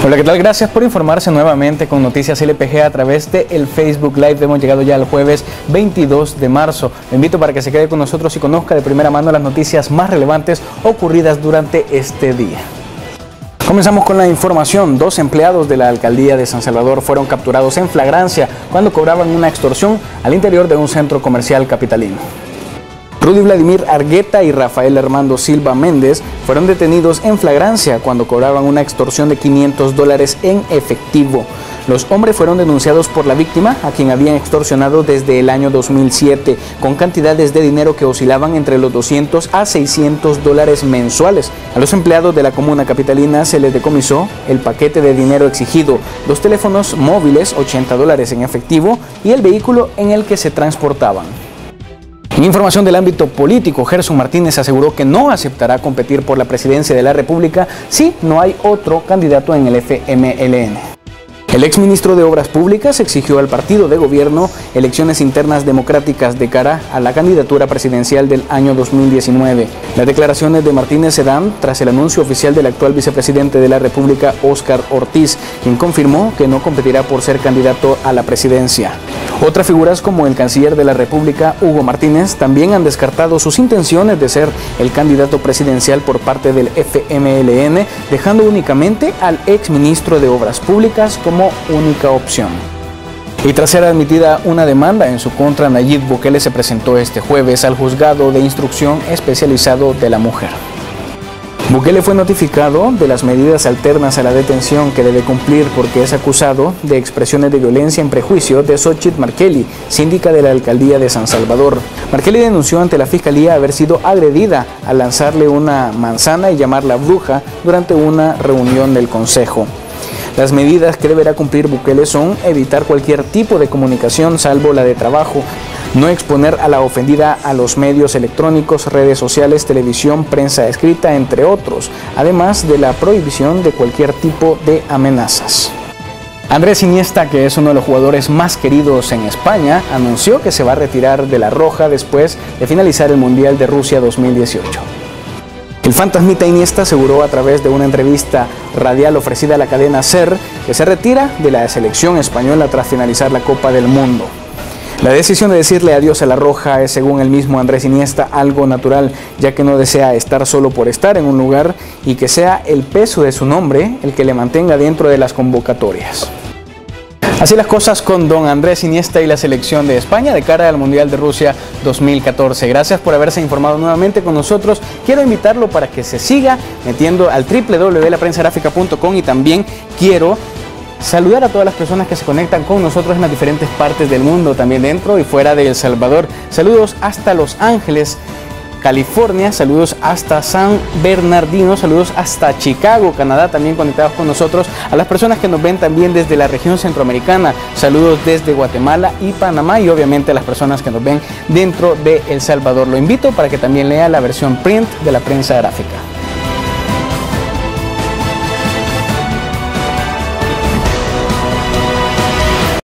Hola, ¿qué tal? Gracias por informarse nuevamente con Noticias LPG a través de el Facebook Live. Hemos llegado ya al jueves 22 de marzo. Le invito para que se quede con nosotros y conozca de primera mano las noticias más relevantes ocurridas durante este día. Comenzamos con la información. 2 empleados de la alcaldía de San Salvador fueron capturados en flagrancia cuando cobraban una extorsión al interior de un centro comercial capitalino. Rudy Vladimir Argueta y Rafael Armando Silva Méndez fueron detenidos en flagrancia cuando cobraban una extorsión de $500 en efectivo. Los hombres fueron denunciados por la víctima, a quien habían extorsionado desde el año 2007, con cantidades de dinero que oscilaban entre los $200 a $600 mensuales. A los empleados de la comuna capitalina se les decomisó el paquete de dinero exigido, los teléfonos móviles, $80 en efectivo, y el vehículo en el que se transportaban. En información del ámbito político, Gerson Martínez aseguró que no aceptará competir por la presidencia de la República si no hay otro candidato en el FMLN. El exministro de Obras Públicas exigió al partido de gobierno elecciones internas democráticas de cara a la candidatura presidencial del año 2019. Las declaraciones de Martínez se dan tras el anuncio oficial del actual vicepresidente de la República, Óscar Ortiz, quien confirmó que no competirá por ser candidato a la presidencia. Otras figuras como el canciller de la República, Hugo Martínez, también han descartado sus intenciones de ser el candidato presidencial por parte del FMLN, dejando únicamente al exministro de Obras Públicas como única opción. Y tras ser admitida una demanda en su contra, Nayib Bukele se presentó este jueves al Juzgado de Instrucción Especializado de la Mujer. Bukele fue notificado de las medidas alternas a la detención que debe cumplir porque es acusado de expresiones de violencia en prejuicio de Xochitl Markelly, síndica de la alcaldía de San Salvador. Markelly denunció ante la fiscalía haber sido agredida al lanzarle una manzana y llamarla bruja durante una reunión del consejo. Las medidas que deberá cumplir Bukele son evitar cualquier tipo de comunicación salvo la de trabajo, no exponer a la ofendida a los medios electrónicos, redes sociales, televisión, prensa escrita, entre otros, además de la prohibición de cualquier tipo de amenazas. Andrés Iniesta, que es uno de los jugadores más queridos en España, anunció que se va a retirar de la Roja después de finalizar el Mundial de Rusia 2018. El fantasmita Iniesta aseguró a través de una entrevista radial ofrecida a la cadena SER que se retira de la selección española tras finalizar la Copa del Mundo. La decisión de decirle adiós a la Roja es, según el mismo Andrés Iniesta, algo natural, ya que no desea estar solo por estar en un lugar y que sea el peso de su nombre el que le mantenga dentro de las convocatorias. Así las cosas con don Andrés Iniesta y la selección de España de cara al Mundial de Rusia 2014. Gracias por haberse informado nuevamente con nosotros. Quiero invitarlo para que se siga metiendo al www.laprensagráfica.com y también quiero saludar a todas las personas que se conectan con nosotros en las diferentes partes del mundo, también dentro y fuera de El Salvador. Saludos hasta Los Ángeles, California, saludos hasta San Bernardino, saludos hasta Chicago, Canadá, también conectados con nosotros. A las personas que nos ven también desde la región centroamericana, saludos desde Guatemala y Panamá, y obviamente a las personas que nos ven dentro de El Salvador. Lo invito para que también lea la versión print de La Prensa Gráfica.